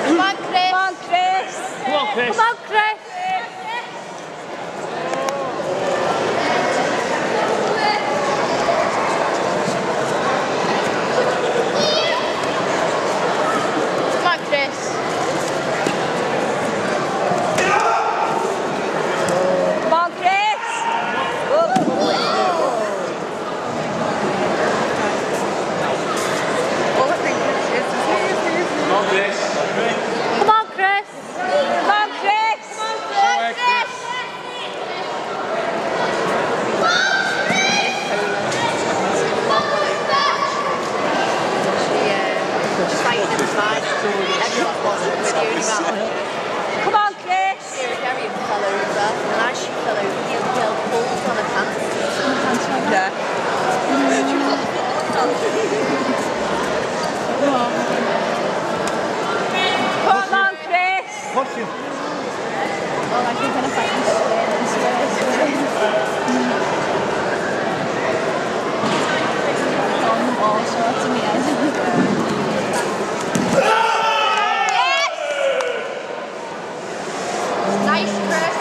Come on, Chris. Come on, Chris. Come on, Chris. Come on, Chris. Come on, Chris. Come on, Chris. Oh. Come on, Chris. Come on, Chris. Come on, Chris. Come on, Chris. She's fighting inside. Everyone wants it with you about. Come on, Chris. Gary fell over, and as she fell over, the other girl pulled on her pants. Yeah. Come on, Chris. Watch him. Oh, like you're going to fight and swear. On the ball, so that's in the end. Nice, Chris.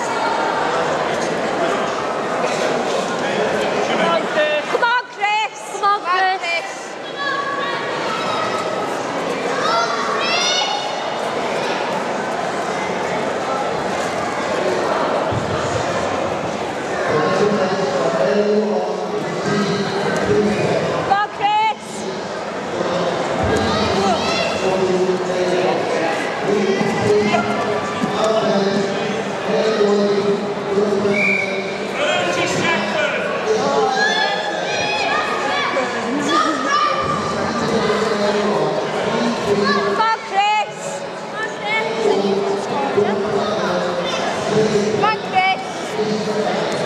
Come on, Chris. Come on, Chris. Come on, Chris. Come on, Chris. Come on, Chris. Come on, Chris.